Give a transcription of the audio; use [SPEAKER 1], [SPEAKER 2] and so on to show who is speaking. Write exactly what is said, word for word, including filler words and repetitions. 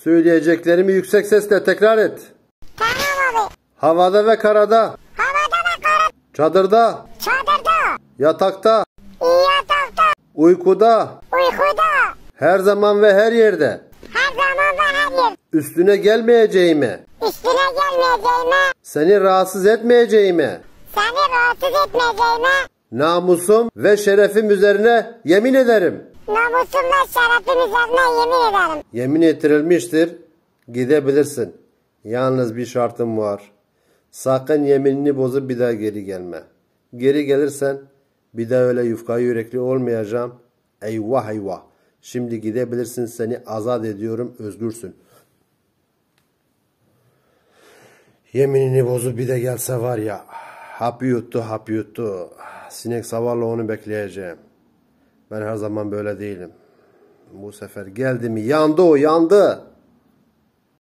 [SPEAKER 1] Söyleyeceklerimi yüksek sesle tekrar et.
[SPEAKER 2] Tamam abi.
[SPEAKER 1] Havada ve karada.
[SPEAKER 2] Havada ve karada.
[SPEAKER 1] Çadırda.
[SPEAKER 2] Çadırda.
[SPEAKER 1] Yatakta.
[SPEAKER 2] Yatakta.
[SPEAKER 1] Uykuda.
[SPEAKER 2] Uykuda.
[SPEAKER 1] Her zaman ve her yerde.
[SPEAKER 2] Her zaman ve her yer.
[SPEAKER 1] Üstüne gelmeyeceğime.
[SPEAKER 2] Üstüne gelmeyeceğime.
[SPEAKER 1] Seni rahatsız etmeyeceğime.
[SPEAKER 2] Seni rahatsız etmeyeceğime.
[SPEAKER 1] Namusum ve şerefim üzerine yemin ederim.
[SPEAKER 2] Namusum ve şerefim üzerine yemin ederim.
[SPEAKER 1] Yemin ettirilmiştir. Gidebilirsin. Yalnız bir şartım var. Sakın yeminini bozup bir daha geri gelme. Geri gelirsen bir daha öyle yufka yürekli olmayacağım. Eyvah eyvah. Şimdi gidebilirsin, seni azat ediyorum, özgürsün. Yeminini bozup bir de gelse var ya, hapı yuttu hapı yuttu. Sinek savarla onu bekleyeceğim. Ben her zaman böyle değilim. Bu sefer geldi mi yandı, o yandı.